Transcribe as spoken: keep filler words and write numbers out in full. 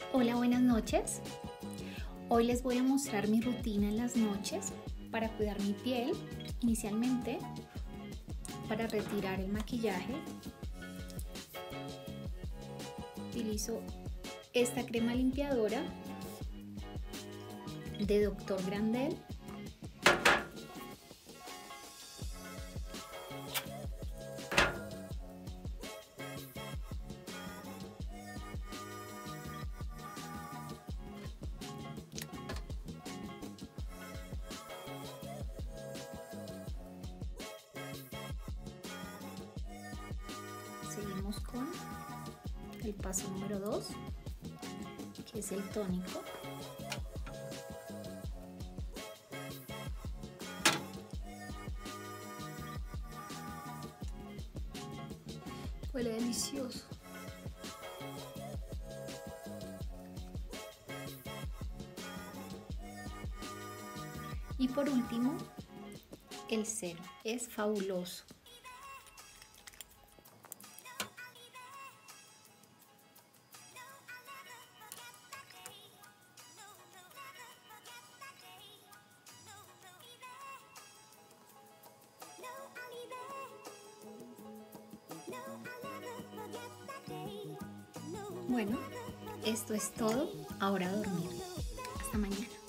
Hola, buenas noches. Hoy les voy a mostrar mi rutina en las noches para cuidar mi piel. Inicialmente, para retirar el maquillaje, utilizo esta crema limpiadora de doctor Grandel. Seguimos con el paso número dos, que es el tónico. Huele delicioso. Y por último, el cero. Es fabuloso. Bueno, esto es todo. Ahora a dormir. Hasta mañana.